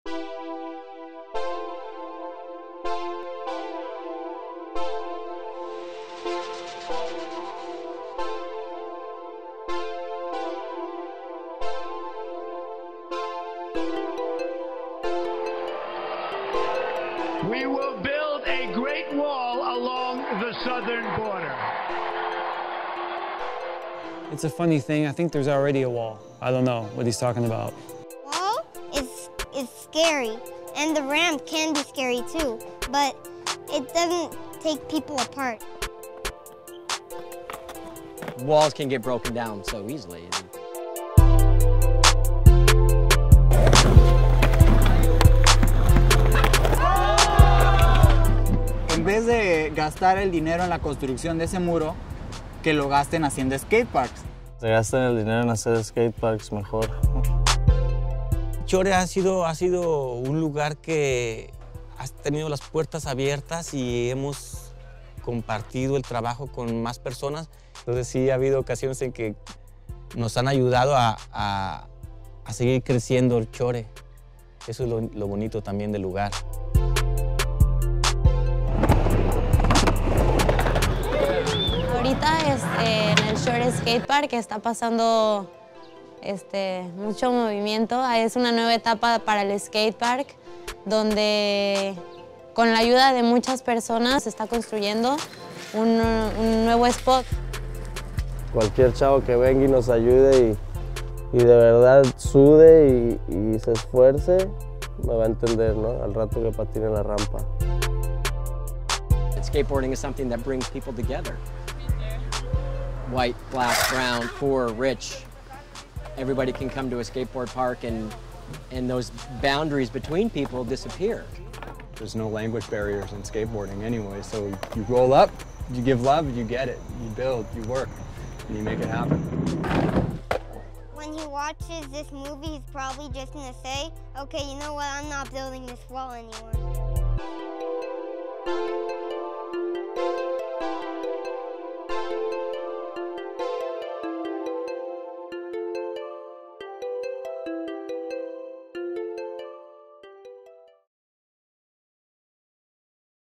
We will build a great wall along the southern border. It's a funny thing. I think there's already a wall. I don't know what he's talking about. Wall is scary, and the ramp can be scary too, but it doesn't take people apart. Walls can get broken down so easily. En vez de gastar el dinero en la construcción de ese muro, que lo gasten haciendo skateparks. Se gastan el dinero en hacer skateparks mejor. Chore ha sido un lugar que ha tenido las puertas abiertas y hemos compartido el trabajo con más personas. Entonces sí ha habido ocasiones en que nos han ayudado a seguir creciendo el Chore. Eso es lo bonito también del lugar. Ahorita en el Chore Skatepark está pasando mucho movimiento. Es una nueva etapa para el skatepark donde con la ayuda de muchas personas se está construyendo un nuevo spot. Cualquier chavo que venga y nos ayude y de verdad sude y se esfuerce, me va a entender, ¿no? Al rato que patine la rampa. Skateboarding is something that brings people together. White, black, brown, poor, rich. Everybody can come to a skateboard park and those boundaries between people disappear. There's no language barriers in skateboarding anyway, so you roll up, you give love, you get it. You build, you work, and you make it happen. When he watches this movie, he's probably just gonna say, okay, you know what, I'm not building this wall anymore.